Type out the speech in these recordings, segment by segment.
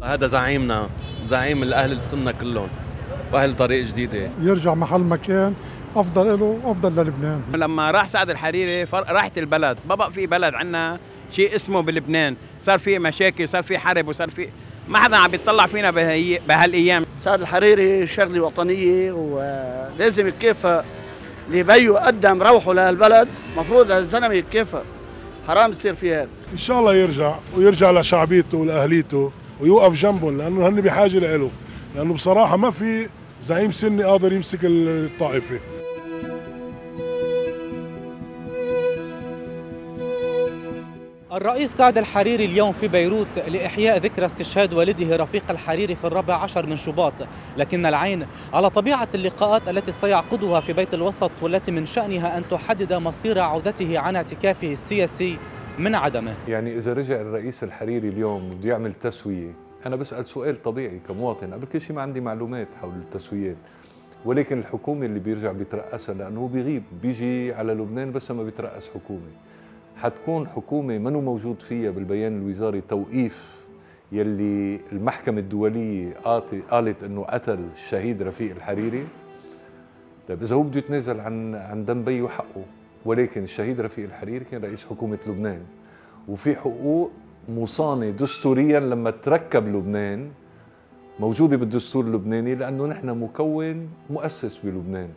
هذا زعيمنا، زعيم الأهل السنة كلهم وأهل طريق جديدة. يرجع محل مكان أفضل له وأفضل للبنان. لما راح سعد الحريري راحت البلد، ما بقى في بلد عندنا شيء اسمه بلبنان، صار في مشاكل، صار في حرب، وصار في ما حدا عم بيطلع فينا بهالايام. سعد الحريري شغله وطنيه ولازم يتكافئ. اللي بيو قدم روحه لهالبلد مفروض هالزلمه يتكافئ، حرام يصير في هيك. ان شاء الله يرجع لشعبيته ولاهليته ويوقف جنبهم، لانه هن بحاجه له، لانه بصراحه ما في زعيم سني قادر يمسك الطائفه. الرئيس سعد الحريري اليوم في بيروت لإحياء ذكرى استشهاد والده رفيق الحريري في 14 من شباط، لكن العين على طبيعة اللقاءات التي سيعقدها في بيت الوسط، والتي من شأنها أن تحدد مصير عودته عن اعتكافه السياسي من عدمه. يعني إذا رجع الرئيس الحريري اليوم بده يعمل تسوية، أنا بسأل سؤال طبيعي كمواطن، قبل كل شيء ما عندي معلومات حول التسويات، ولكن الحكومة اللي بيرجع بيترأسها، لأنه بيغيب بيجي على لبنان بس ما بيترأس حكومة، حتكون حكومة منو موجود فيها بالبيان الوزاري توقيف يلي المحكمة الدولية قالت انه قتل الشهيد رفيق الحريري. طيب اذا هو بده يتنازل عن دم بيه وحقه، ولكن الشهيد رفيق الحريري كان رئيس حكومة لبنان، وفي حقوق مصانة دستوريا لما تركب لبنان موجودة بالدستور اللبناني، لأنه نحن مكون مؤسس بلبنان.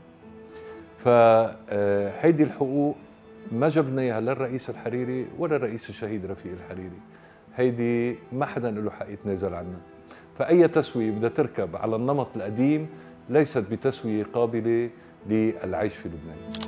فهيدي الحقوق ما جبنا اياها لا الرئيس الحريري ولا الرئيس الشهيد رفيق الحريري، هيدي ما حدا له حق يتنازل عنها. فأي تسوية بدها تركب على النمط القديم ليست بتسوية قابلة للعيش في لبنان.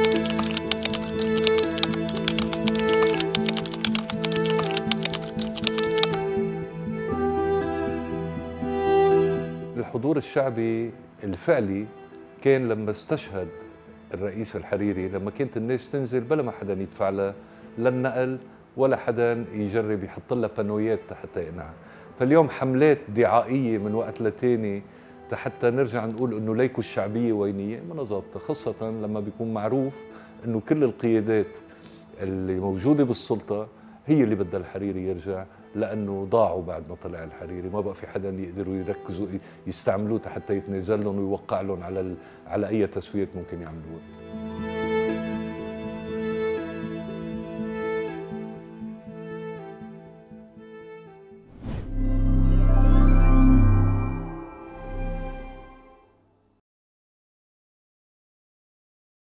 الحضور الشعبي الفعلي كان لما استشهد الرئيس الحريري، لما كانت الناس تنزل بلا ما حدا يدفع لها لا النقل ولا حدا يجرب يحط لها بانويات حتى يقنعها. فاليوم حملات دعائيه من وقت لتاني حتى نرجع نقول انه ليكوا الشعبيه وينيه ما ظابطه، خاصه لما بيكون معروف انه كل القيادات اللي موجوده بالسلطه هي اللي بدها الحريري يرجع، لانه ضاعوا بعد ما طلع الحريري، ما بقى في حدا يقدروا يركزوا يستعملوه حتى يتنازل لهم ويوقع لهم على اي تسويات ممكن يعملوها.